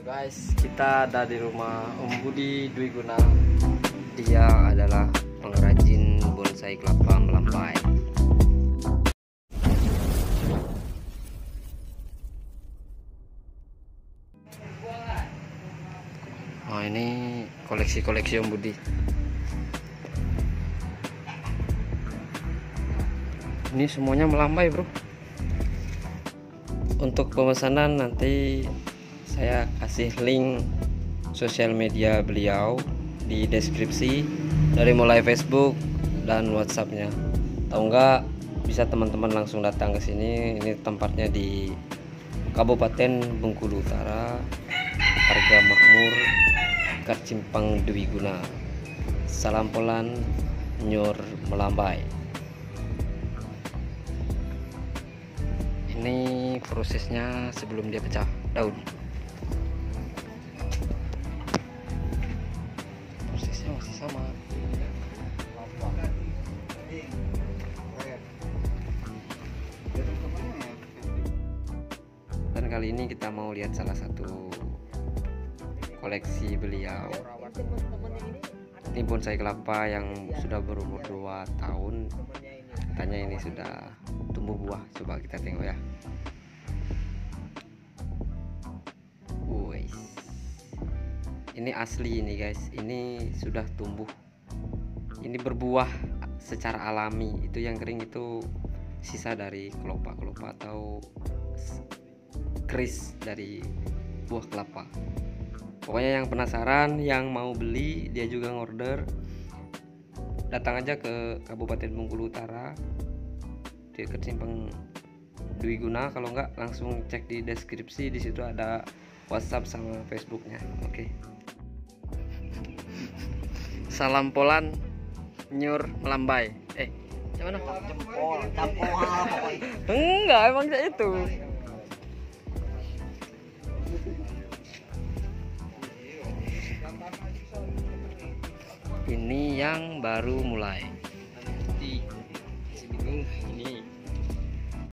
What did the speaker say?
Guys, kita ada di rumah Om Budi Dwi Guna. Dia adalah pengrajin bonsai kelapa melambai. Nah, ini koleksi-koleksi Om Budi. Ini semuanya melambai, bro. Untuk pemesanan nanti saya kasih link sosial media beliau di deskripsi, dari mulai Facebook dan WhatsAppnya. Tahu nggak, bisa teman-teman langsung datang ke sini. Ini tempatnya di Kabupaten Bengkulu Utara, harga makmur, Karcimpang Dwi Guna. Salam Polan, Nyor melambai. Ini prosesnya sebelum dia pecah daun. Prosesnya masih sama. Dan kali ini kita mau lihat salah satu koleksi beliau. Ini bonsai kelapa yang sudah berumur 2 tahun. Katanya ini sudah tumbuh buah. Coba kita tengok ya. Wuih. Ini asli ini guys. Ini sudah tumbuh. Ini berbuah secara alami. Itu yang kering itu sisa dari kelapa atau keris dari buah kelapa. Pokoknya yang penasaran, yang mau beli, dia juga ngorder, datang aja ke Kabupaten Bengkulu Utara di Karcimpang Dwi Guna. Kalau enggak, langsung cek di deskripsi, di situ ada WhatsApp sama Facebooknya. Oke. Salam Polan, Nyor melambai. Gimana? Jempol, pokoknya. Enggak, emang kayak itu. Ini yang baru mulai.